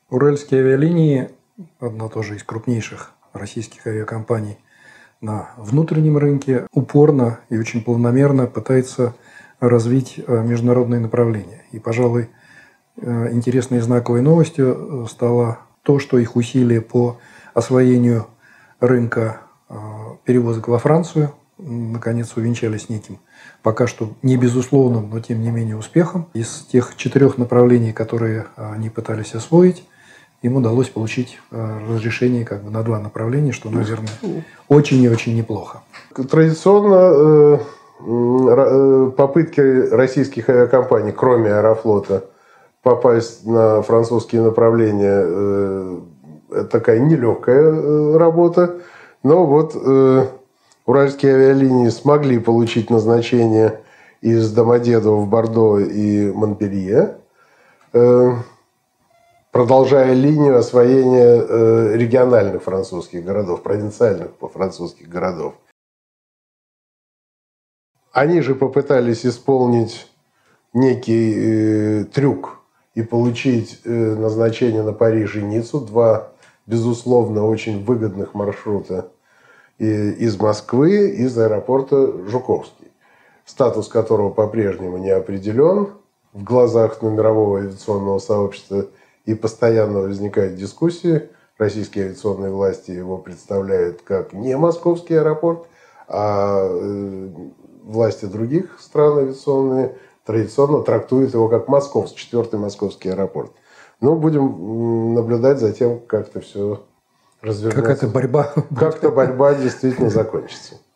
Уральские авиалинии, одна тоже из крупнейших российских авиакомпаний на внутреннем рынке, упорно и очень планомерно пытается развить международные направления. И, пожалуй, интересной и знаковой новостью стало то, что их усилия по освоению рынка перевозок во Францию наконец увенчались неким, пока что не безусловным, но тем не менее успехом. Из тех 4 направлений, которые они пытались освоить, им удалось получить разрешение на 2 направления, что, наверное, очень и очень неплохо. Традиционно попытки российских авиакомпаний, кроме Аэрофлота, попасть на французские направления – такая нелегкая работа. Но вот уральские авиалинии смогли получить назначение из Домодедово в Бордо и Монпелье, продолжая линию освоения региональных французских городов, провинциальных французских городов. Они же попытались исполнить некий трюк и получить назначение на Париж и Ниццу, 2, безусловно, очень выгодных маршрута из Москвы, из аэропорта Жуковский, статус которого по-прежнему не определен в глазах мирового авиационного сообщества, и постоянно возникают дискуссии. Российские авиационные власти его представляют как не московский аэропорт, а власти других стран авиационные традиционно трактуют его как московский, 4-й московский аэропорт. Но будем наблюдать за тем, как это все развернется. Как эта борьба действительно закончится.